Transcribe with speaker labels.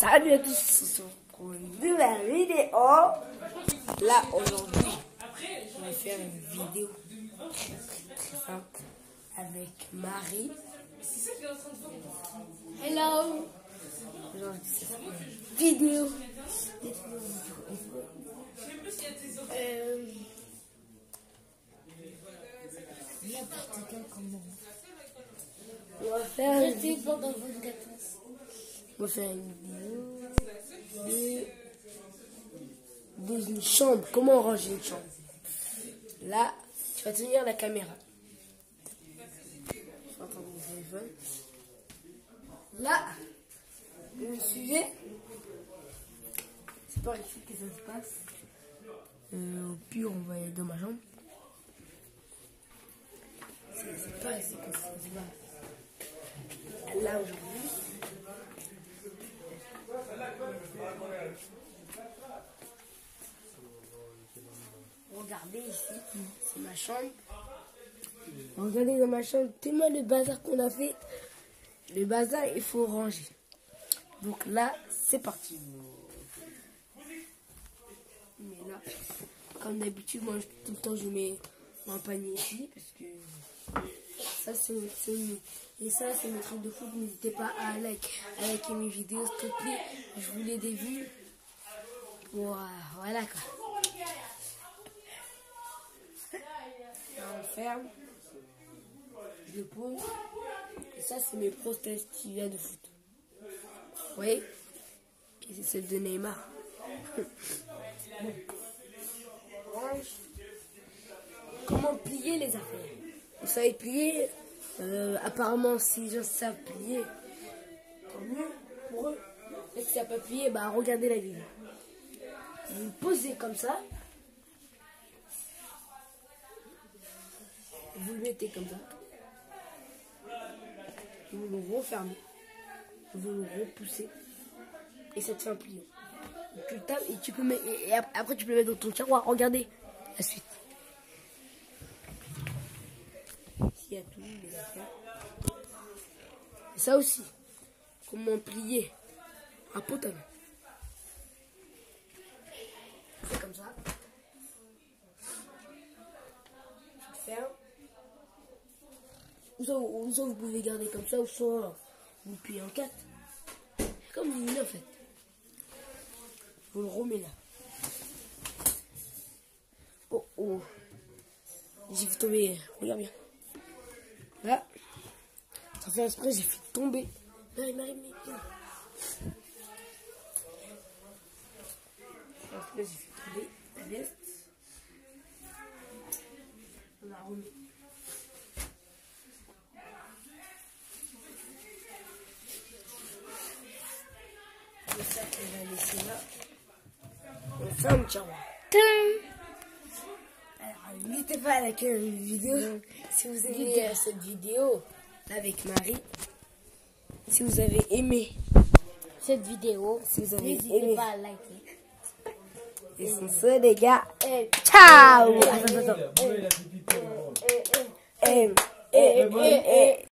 Speaker 1: Salut à tous pour une nouvelle vidéo. Là aujourd'hui, on va faire une vidéo très simple avec Marie.
Speaker 2: Hello.
Speaker 1: Aujourd'hui c'est une vidéo. On va faire une vidéo. On va faire une vidéo d'une chambre. Comment ranger une chambre? Là, tu vas tenir la caméra. Je vais entendre mon téléphone. Là, vous me suivez. C'est par ici que ça se passe. Au pire, on va aller dans ma chambre. C'est pas ici que ça se passe. Là, aujourd'hui. Regardez ici, c'est ma chambre. Regardez dans ma chambre, tellement le bazar qu'on a fait. Le bazar, il faut ranger. Donc là, c'est parti. Mais là, comme d'habitude, moi tout le temps je mets mon panier ici. Parce que ça, c'est mes trucs de foot. N'hésitez pas à liker mes vidéos, s'il te plaît. Je voulais des vues. Voilà quoi. On ferme, je le pose, et ça c'est mes prothèses qui viennent de foot. Vous voyez? Et c'est celle de Neymar. Bon. Range. Comment plier les affaires? Vous savez plier? Apparemment si les gens savent plier, tant mieux pour eux. Et si ça peut plier, bah regardez la vidéo. Vous le posez comme ça. Vous le mettez comme ça. Vous le refermez. Vous le repoussez. Et ça te fait un plié. Tu le tapes et tu peux mettre. Et après tu peux le mettre dans ton tiroir. Regardez la suite. Ici il y a tout, les affaires. Et ça aussi. Comment plier un pantalon. C'est comme ça. Tu fermes. Ou soit vous pouvez garder comme ça, ou soit vous le pliez en 4. Comme vous voulez en fait. Vous le remettez là. Oh. J'ai fait tomber. Regarde bien. Là. Ça fait exprès, j'ai fait tomber. Là, il m'arrive, mais bien. Là, j'ai fait tomber la veste. On la remet. Ça, on va laisser là. On ferme le tiroir. Alors, n'hésitez pas à liker la vidéo. Si vous aimez cette vidéo avec Marie, si vous avez aimé
Speaker 2: Cette vidéo,
Speaker 1: si vous avez
Speaker 2: n'hésitez
Speaker 1: aimé,
Speaker 2: pas à liker.
Speaker 1: et c'est ça les gars. Ciao.
Speaker 2: Attends.